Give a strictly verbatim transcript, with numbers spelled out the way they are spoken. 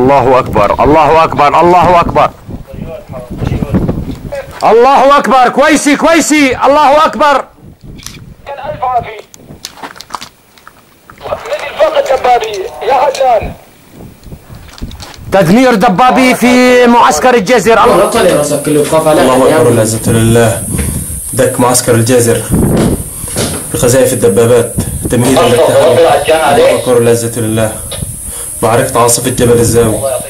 الله أكبر الله أكبر الله أكبر الله أكبر. كويسي كويسي. الله أكبر. ألف عافية. من الفوق الدبابي يا حسان. تدمير دبابي في معسكر الجزر. الله أكبر العزة لله. دك معسكر الجزر بقذائف الدبابات تمهيدا للتهديد. الله أكبر العزة لله. معركة عاصفة جبل الزاوي.